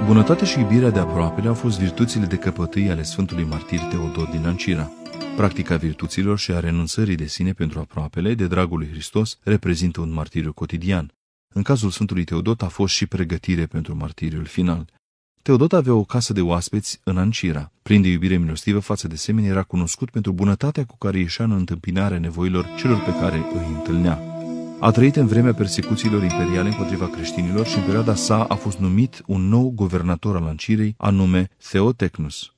Bunătatea și iubirea de aproapele au fost virtuțile de căpătâi ale Sfântului Martir Teodot din Ancira. Practica virtuților și a renunțării de sine pentru aproapele, de dragul lui Hristos, reprezintă un martiriu cotidian. În cazul Sfântului Teodot a fost și pregătire pentru martiriul final. Teodot avea o casă de oaspeți în Ancira. Plin de iubire milostivă față de semeni, era cunoscut pentru bunătatea cu care ieșea în întâmpinarea nevoilor celor pe care îi întâlnea. A trăit în vremea persecuțiilor imperiale împotriva creștinilor și în perioada sa a fost numit un nou guvernator al Ancirei, anume Theotecnus.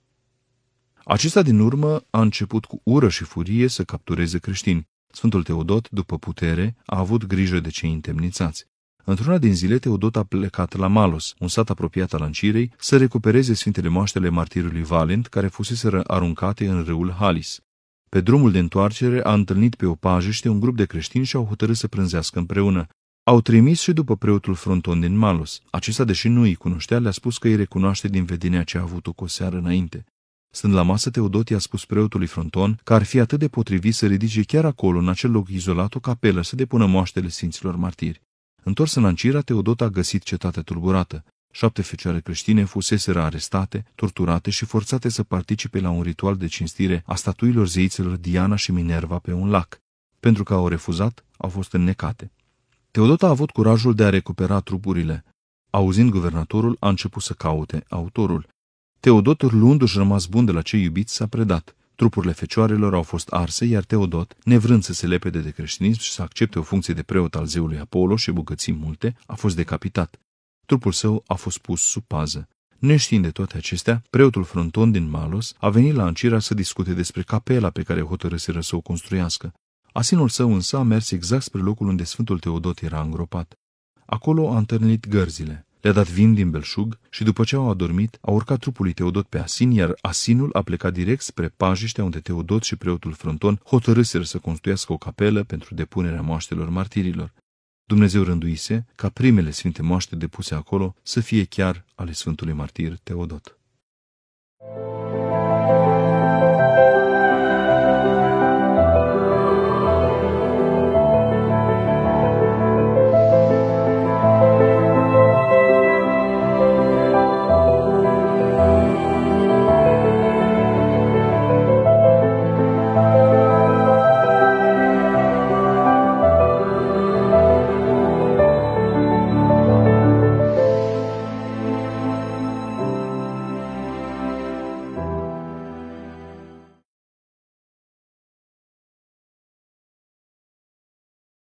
Acesta din urmă a început cu ură și furie să captureze creștini. Sfântul Teodot, după putere, a avut grijă de cei întemnițați. Într-una din zile, Teodot a plecat la Malos, un sat apropiat al Ancirei, să recupereze sfintele moaștele martirului Valent, care fuseseră aruncate în râul Halis. Pe drumul de întoarcere a întâlnit pe o pajiște un grup de creștini și au hotărât să prânzească împreună. Au trimis și după preotul Fronton din Malos. Acesta, deși nu îi cunoștea, le-a spus că îi recunoaște din vedenia ce a avut-o cu o seară înainte. Stând la masă, Teodot i-a spus preotului Fronton că ar fi atât de potrivit să ridice chiar acolo, în acel loc izolat, o capelă să depună moaștele sfinților martiri. Întors în Ancira, Teodot a găsit cetatea tulburată. 7 fecioare creștine fuseseră arestate, torturate și forțate să participe la un ritual de cinstire a statuilor zeițelor Diana și Minerva pe un lac. Pentru că au refuzat, au fost înnecate. Teodot a avut curajul de a recupera trupurile. Auzind guvernatorul, a început să caute autorul. Teodot, luându-și rămas bun de la cei iubiți, s-a predat. Trupurile fecioarelor au fost arse, iar Teodot, nevrând să se lepede de creștinism și să accepte o funcție de preot al zeului Apollo și bogății multe, a fost decapitat. Trupul său a fost pus sub pază. Neștiind de toate acestea, preotul Fronton din Malos a venit la Ancira să discute despre capela pe care hotărâseră să o construiască. Asinul său însă a mers exact spre locul unde Sfântul Teodot era îngropat. Acolo a întâlnit gărzile. Le-a dat vin din belșug și după ce au adormit, a urcat trupul lui Teodot pe asin, iar asinul a plecat direct spre pajiștea unde Teodot și preotul Fronton hotărâseră să construiască o capelă pentru depunerea moaștelor martirilor. Dumnezeu rânduise ca primele sfinte moaște depuse acolo să fie chiar ale Sfântului Martir Teodot.